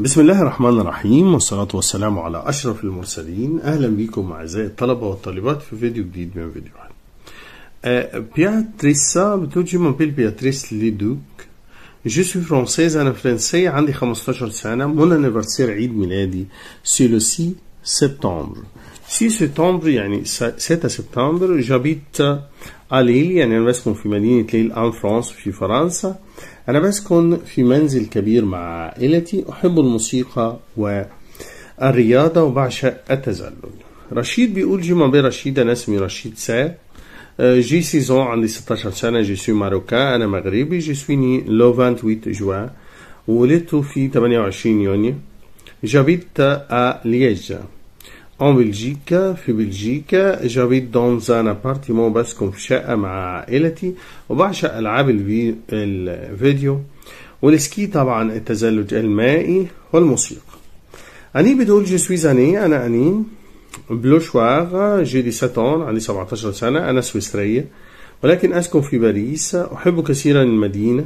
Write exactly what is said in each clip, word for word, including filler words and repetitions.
بسم الله الرحمن الرحيم، والصلاة والسلام على أشرف المرسلين. أهلا بكم أعزائي الطلبة والطالبات في فيديو جديد من فيديوهات. أه بياتريسا بتقول جي مابيل بياتريس ليدوك، جو سوي فرونسيز، أنا فرنسية، عندي خمستاشر سنة، مون أنيفرسير عيد ميلادي سي لو ستة سبتمبر. ستة سبتمبر يعني ستة سبتمبر. جابيت أليل يعني أنا بسكن في مدينة ليل أن فرانس في فرنسا. أنا بسكن في منزل كبير مع عائلتي، أحب الموسيقى والرياضة وبعشق التزلج. رشيد بيقول جي مابي رشيد، أنا اسمي رشيد سا، جي سيزون، عندي ستاشر سنة، جي سوي ماروكان، أنا مغربي، جي سوي ني لو ثمانية وعشرين جوان، ولدت في ثمانية وعشرين يونيو. جابيت أ ليج en Belgique، في بلجيكا. جابيت دون ان ابارتيمون، بسكن في شقة مع عائلتي، وبعشق ألعاب الفيديو والسكي، طبعا التزلج المائي والموسيقى. أني بتقول جو سوي أني، أنا أني بلوشوار، جي دي ساتون، عندي سبعتاشر سنة، أنا سويسرية ولكن أسكن في باريس. أحب كثيرا المدينة،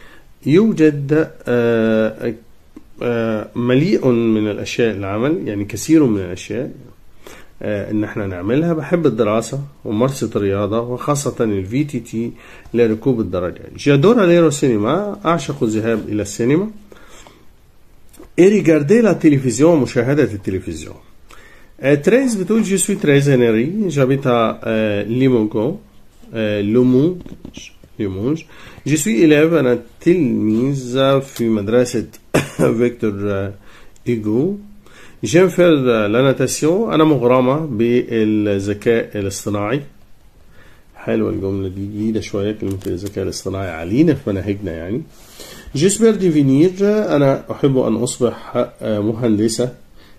يوجد آه مليء من الأشياء العمل، يعني كثير من الأشياء إن احنا نعملها. بحب الدراسة وممارسة الرياضة، وخاصة الفي تي تي لركوب الدراجات. جادور أليرو سينما، أعشق الذهاب إلى السينما. إيريغاردي لا تلفزيون، مشاهدة التلفزيون. تريز بتقول جو سوي تريز انري، جابيتا ليمونغو لومونج ليمونج. جو سوي إليف، أنا تلميذ في مدرسة فيكتور إيغو. جيم فير لا ناتاسيون، أنا مغرمة بالذكاء الاصطناعي. حلوة الجملة دي، جديدة شوية كلمة الذكاء الاصطناعي علينا في مناهجنا يعني. جيسبر ديفينير، أنا أحب أن أصبح مهندسة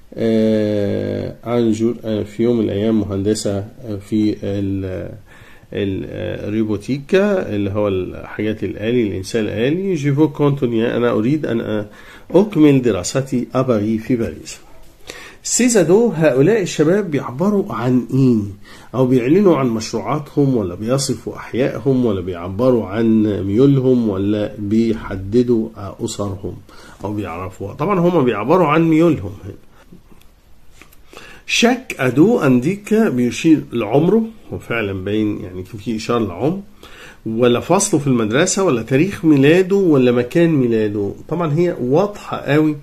أنجور، في يوم من الأيام مهندسة في الروبوتيكا اللي هو الحاجات الآلي، الإنسان الآلي. جيفو كونتونيا، أنا أريد أن أكمل دراستي أباري في باريس. سيزادو، هؤلاء الشباب بيعبروا عن إيه؟ أو بيعلنوا عن مشروعاتهم، ولا بيصفوا أحيائهم، ولا بيعبروا عن ميولهم، ولا بيحددوا أسرهم أو بيعرفوها. طبعا هم بيعبروا عن ميولهم. شاك أدو أنديك بيشير لعمره، وفعلا باين يعني في إشارة لعمر، ولا فصله في المدرسة، ولا تاريخ ميلاده، ولا مكان ميلاده. طبعا هي واضحة قوي.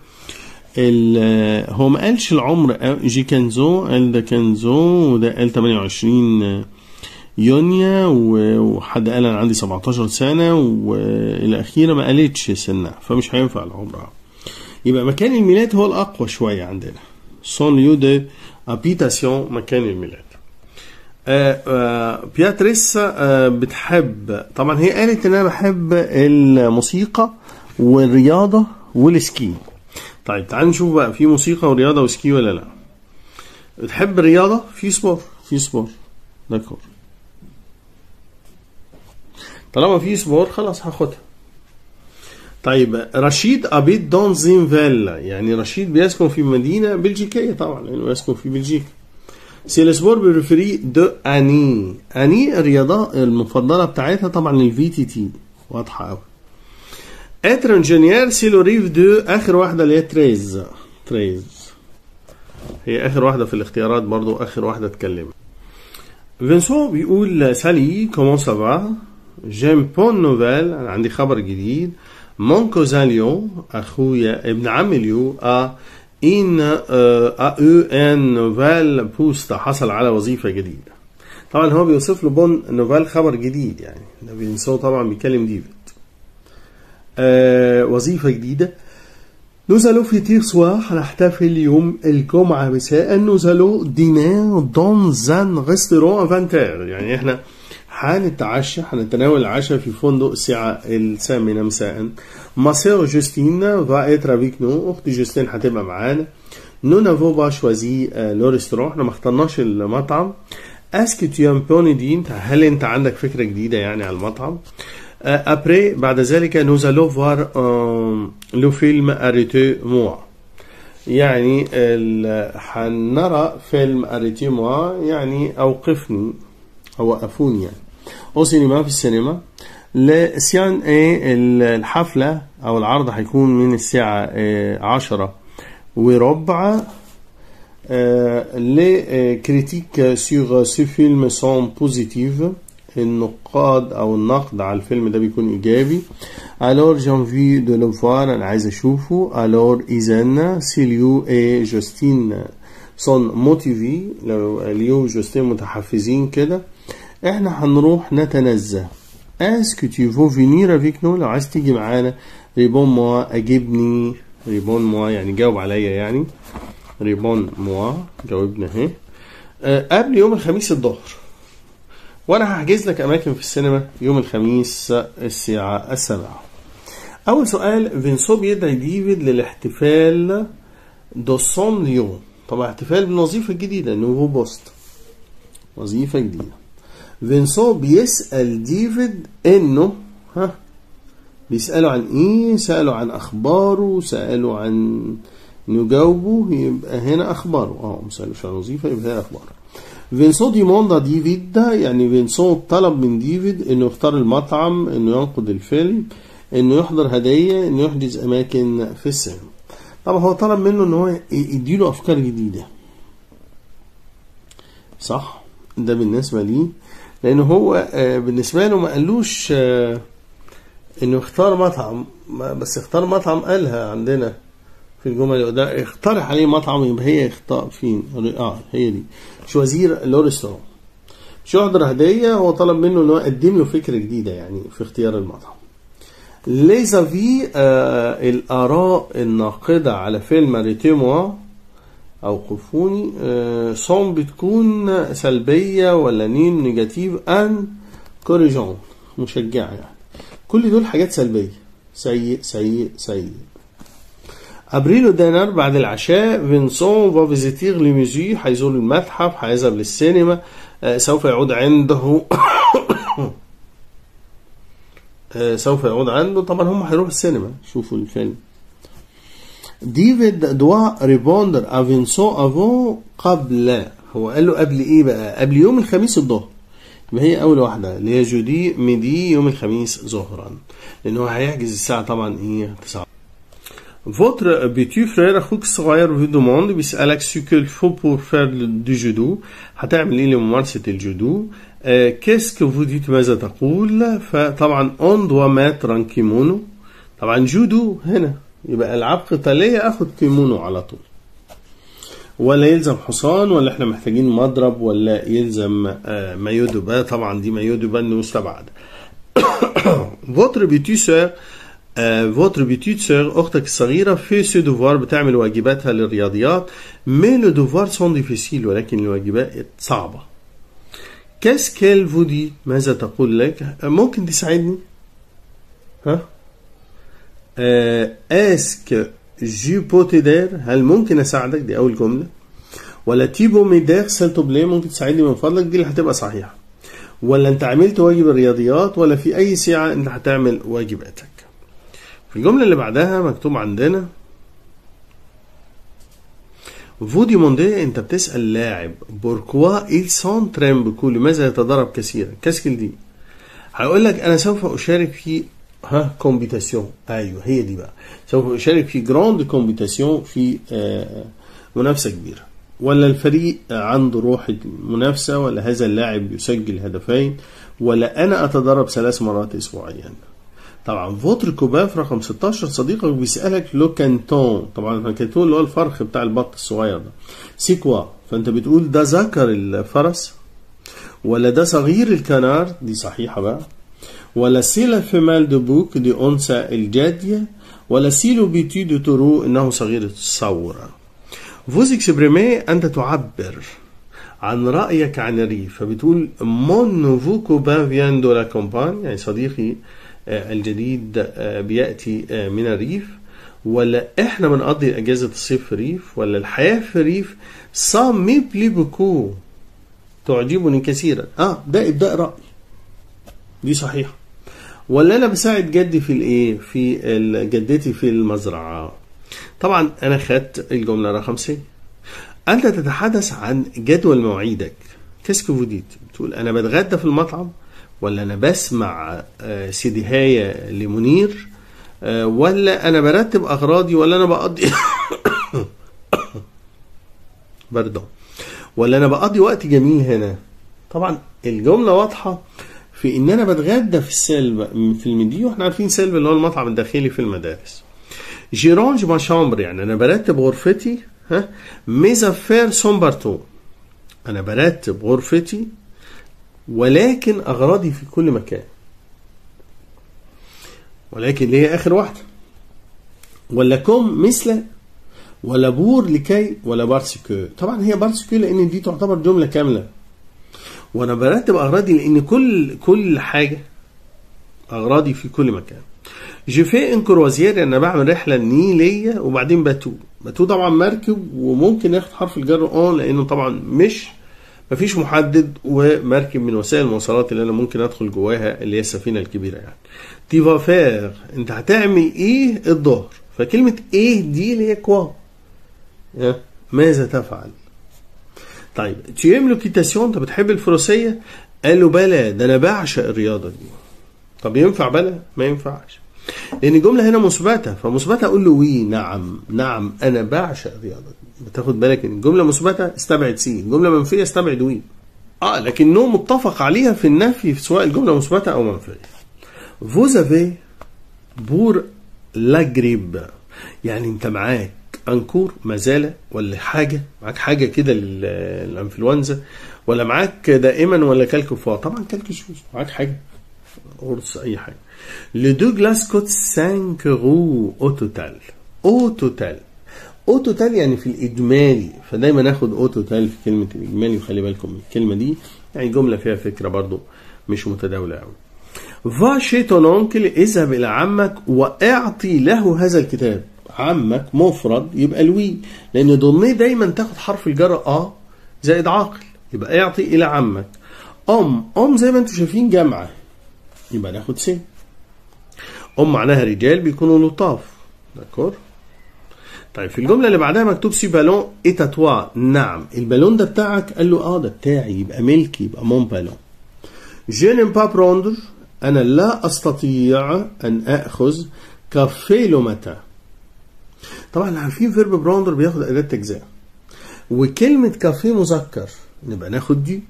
هو ما قالش العمر، جي كنزو قال ده كنزو، وده قال ثمانية وعشرين يونيو، وحد قال أنا عندي سبعتاشر سنة، والأخيرة ما قالتش سنة، فمش هينفع العمر. يبقى مكان الميلاد هو الأقوى شوية عندنا. son lieu de habitation، مكان الميلاد. آه آه بياتريس آه بتحب، طبعا هي قالت ان انا بحب الموسيقى والرياضة والسكي. طيب تعال نشوف بقى، في موسيقى ورياضة وسكي ولا لا؟ بتحب الرياضة؟ في سبور، في سبور داكور. طالما في سبور خلاص هاخدها. طيب رشيد أبيت دون زين فيلا، يعني رشيد بيسكن في مدينة بلجيكية، طبعا لأنه يعني يسكن في بلجيكا. سي السبور بريفيري دو أني، أني الرياضة المفضلة بتاعتها طبعا الفي تي تي، واضحة أوي. إتر إنجينير، سي لو ريف دو، آخر واحدة اللي هي تريز، تريز هي آخر واحدة في الاختيارات، برضو آخر واحدة اتكلمت. فينسون بيقول سالي كومون سافا، جيم بون نوفيل، أنا عندي خبر جديد. مون كوزان ليو، أخويا ابن عمي ليو، أ إن أ أو إن نوفيل بوست، حصل على وظيفة جديدة. طبعا هو بيوصف له بون نوفيل خبر جديد، يعني ده بينسوه طبعا بيكلم ديفيد. أه وظيفة جديدة. نوزالو في تير سوار، هنحتفل يوم الجمعة مساء. نوزالو دينار دون زان ريستورون أفانتير، يعني احنا هنتعشى، هنتناول العشاء في فندق الساعة الثامنة مساء. ما سير جوستين فا اتر افيك نو، اختي جوستين هتبقى معانا. نو نافو با شوازي لو ريستورون، احنا ما اخترناش المطعم. اسكو تو ام بوني دين، هل انت عندك فكرة جديدة يعني على المطعم؟ ابري بعد ذلك نوزالو فوار لو فيلم اريتو موا، يعني هنرى فيلم اريتو موا، يعني اوقفني او وقفوني يعني. او سينما، في السينما. لسيان ايه الحفلة او العرض هيكون من الساعة عشرة وربع. les critiques sur ce film sont positives. النقاد او النقد على الفيلم ده بيكون ايجابي. alors j'ai envie de le voir، انا عايز اشوفه. alors إذن si Liu et Justine sont motivés، لو ليو وجوستين متحفزين كده احنا هنروح نتنزه. est-ce que tu veux venir avec nous؟ لو عايز تيجي معانا. réponds moi، اجبني. réponds moi يعني جاوب عليا يعني. réponds moi جاوبنا اهي. أه قبل يوم الخميس الظهر، وانا هحجز لك اماكن في السينما يوم الخميس الساعة السابعة. اول سؤال، فينسو بيدعي ديفيد للاحتفال دو سون ليون. طبعا احتفال بالوظيفة الجديدة، نوفو بوست، وظيفة جديدة. فينسو بيسأل ديفيد انه ها بيسأله عن ايه؟ سأله عن اخباره، سأله عن نجاوبه، يبقى هنا اخباره. اه مسألوش عن وظيفة يبقى هنا اخباره. فينسون ديموندا ديفيد ده يعني فينسون طلب من ديفيد انه يختار المطعم، انه ينقد الفيلم، انه يحضر هدية، انه يحجز اماكن في السينما. طبعا هو طلب منه انه هو يديله افكار جديدة، صح؟ ده بالنسبة ليه، لانه هو بالنسبة له ما قالوش انه يختار مطعم، بس اختار مطعم قالها عندنا في الجمل ده، اقترح عليه مطعم، يبقى هي اختار فين؟ اه هي دي شوازير لو ريستوران. مش يحضر هدية، هو طلب منه انه يقدم له فكرة جديدة يعني في اختيار المطعم. ليزافي آه الآراء الناقدة على فيلم ريتيموا أو قفوني آه صوم بتكون سلبية ولا نين نيجاتيف أن كوريجون مشجعة يعني. كل دول حاجات سلبية، سيء سيء سيء. أبريل دينار بعد العشاء، فينسون فا فيزيتير لي ميزي، هيزور المتحف، هيذهب للسينما، آه سوف يعود عنده آه سوف يعود عنده. طبعا هم هيروحوا السينما يشوفوا الفيلم. ديفيد دوا ريبوندر ا فينسون افون قبل، هو قال له قبل ايه بقى؟ قبل يوم الخميس الظهر. يبقى هي اول واحده اللي هي جودي ميدي يوم الخميس ظهرا، لانه هيحجز الساعه طبعا ايه تسعة. Votre petit frère أخوك الصغير في دوموند بيسألك ce qu'il faut pour faire du judo، هتعمل إيه لممارسة الجودو؟ qu'est-ce que vous dites، ماذا تقول؟ فطبعا on doit mettre un kimono. طبعا جودو هنا يبقى ألعاب قتالية، أخد كيمونو على طول. ولا يلزم حصان، ولا إحنا محتاجين مضرب، ولا يلزم مايو دو با؟ طبعا دي مايو دو با مستبعدة. Votre petit soeur votre petite sœur أختك الصغيرة في سو دوفوار بتعمل واجباتها للرياضيات، mais le devoir sont difficiles، ولكن الواجبات صعبة. qu'est-ce qu'elle vous dit، ماذا تقول لك؟ ممكن تساعدني؟ ها؟ est-ce que je peux t'aider، هل ممكن أساعدك؟ دي أول جملة. ولا تيبو ميدير s'il te plaît، ممكن تساعدني من فضلك، دي اللي هتبقى صحيحة. ولا أنت عملت واجب الرياضيات، ولا في أي ساعة أنت هتعمل واجباتك. في الجملة اللي بعدها مكتوب عندنا vous demandez، انت بتسأل لاعب pourquoi il s'entraîne beaucoup، لماذا يتدرب كثيرا. كاسكل دي هيقول لك انا سوف اشارك في ها كومبيتاسيون، ايوه هي دي بقى، سوف اشارك في جراند كومبيتاسيون، في آه منافسة كبيرة. ولا الفريق عنده روح المنافسة، ولا هذا اللاعب يسجل هدفين، ولا انا اتدرب ثلاث مرات اسبوعيا. طبعا فوتر كوباف رقم ستاشر صديقك بيسألك لو كانتون، طبعا الكانتون اللي هو الفرخ بتاع البط الصغير ده، سيكوا، فانت بتقول ده ذكر الفرس، ولا ده صغير الكنار، دي صحيحة بقى. ولا سيلا فيمال دو بوك، دي أنثى الجادية. ولا سيلو بيتي دو تورو، إنه صغير الثورة. فوز اكسبريمي، أنت تعبر عن رأيك عن الريف، فبتقول مون نوفو كوبان فيان دو لا كومبان، يعني صديقي الجديد بيأتي من الريف. ولا احنا بنقضي اجازة الصيف في الريف. ولا الحياة في الريف سا مي بلي بوكو، تعجبني كثيرا. اه ده ابداء رأي، دي صحيحة. ولا انا بساعد جدي في الايه، في جدتي في المزرعة. طبعا انا خدت الجملة رقم سي. انت تتحدث عن جدول مواعيدك، كاسكو فوديت، بتقول انا بتغدى في المطعم، ولا انا بسمع سيديهاية لمنير، ولا انا برتب اغراضي، ولا انا بقضي باردون ولا انا بقضي وقت جميل هنا. طبعا الجمله واضحه في ان انا بتغدى في السلب في الميدي، واحنا عارفين سلب اللي هو المطعم الداخلي في المدارس. جيرونج ما شامبر يعني انا برتب غرفتي. ها ميزافير سون بارتو انا برتب غرفتي ولكن اغراضي في كل مكان، ولكن اللي هي اخر واحده. ولا كوم مثل، ولا بور لكي، ولا بارسكو. طبعا هي بارسكو لان دي تعتبر جمله كامله، وانا برتب اغراضي لان كل كل حاجه اغراضي في كل مكان. جي في ان كروازير انا بعمل رحله نيليه وبعدين باتو. باتو طبعا مركب وممكن ياخد حرف الجر اون لانه طبعا مش مفيش محدد، ومركب من وسائل المواصلات اللي انا ممكن ادخل جواها اللي هي السفينه الكبيره يعني. تي فا فير انت هتعمل ايه الظهر، فكلمه ايه دي اللي هي كوا ماذا تفعل. طيب تيم لوكيتاسيون انت بتحب الفروسيه؟ قال له بلا ده انا بعشق الرياضه دي. طب ينفع بلا؟ ما ينفعش لان الجمله هنا مثبته، فمثبته اقول له وي نعم نعم انا بعشق الرياضه دي. بتاخد بالك ان الجمله مثبته استبعد سي، الجمله منفيه استبعد وي. اه لكنه متفق عليها في النفي سواء الجمله مثبته او منفيه. vous avez pour la grippe يعني انت معاك انكور مازال، ولا حاجه معاك حاجه كده للانفلونزا، ولا معاك دائما، ولا كالكوفا. طبعا كالكوشوز معاك حاجه قرص اي حاجه. لو دو جلاس كوت خمسة يورو او توتال. او توتال او توتال يعني في الاجمالي، فدايما ناخد او توتال في كلمه الاجمالي، وخلي بالكم من الكلمه دي يعني جمله فيها فكره برضو مش متداوله قوي. فا شي تون اونكل اذهب الى عمك واعطي له هذا الكتاب. عمك مفرد يبقى لوي، لان ضمنيه دايما تاخد حرف الجر اه زائد عاقل، يبقى اعطي الى عمك. ام ام زي ما انتم شايفين جامعه يبقى ناخد سي. ام معناها رجال بيكونوا لطاف. داكور. طيب في الجمله اللي بعدها مكتوب سي بالون ايتاتوا. نعم البالون ده بتاعك؟ قال له اه ده بتاعي، يبقى ملكي، يبقى مون بالون. جو نيم با بروندر انا لا استطيع ان اخذ كافيه لو ماتان. طبعا عارفين فيرب بروندر بياخد اداه تجزئه، وكلمه كافيه مذكر نبقى ناخد دي.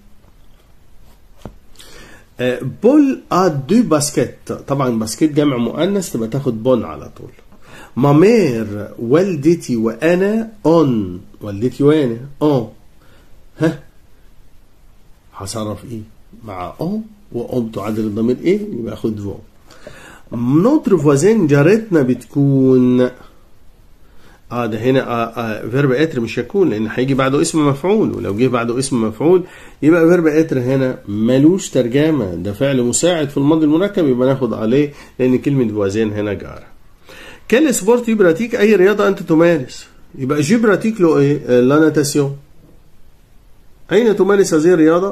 بول ا دو باسكيت، طبعا باسكيت جمع مؤنث تبقى تاخد بون على طول. مامير والدتي وانا اون، والدتي وانا اون. ها هصرف ايه مع اون واون تعادل الضمير ايه، يبقى اخد فو. نوتر فوازين جارتنا بتكون اه ده هنا آه آه فيرب اتر مش يكون، لان هيجي بعده اسم مفعول، ولو جه بعده اسم مفعول يبقى فيرب اتر هنا ملوش ترجمه، ده فعل مساعد في الماضي المركب، يبقى ناخد عليه لان كلمه فوازين هنا جاره. كل سبورت يبراتيك اي رياضه انت تمارس، يبقى جيبراتيك له ايه؟ لا ناتاسيون. اين تمارس هذه الرياضه؟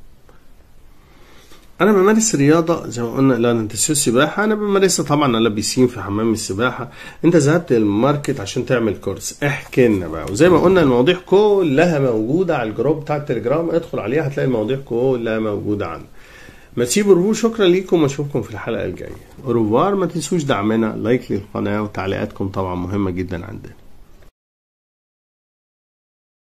انا بمارس رياضه زي ما قلنا لا ناتاسيون السباحه، انا بمارسها طبعا على بيسين في حمام السباحه. انت ذهبت للماركت عشان تعمل كورس، احكي لنا بقى. وزي ما قلنا المواضيع كلها موجوده على الجروب بتاع التليجرام، ادخل عليها هتلاقي المواضيع كلها موجوده عندنا. ميرسي بورفو، شكرا ليكم واشوفكم في الحلقه الجايه. اوروفوار. ما تنسوش دعمنا، لايك للقناه، وتعليقاتكم طبعا مهمه جدا عندنا.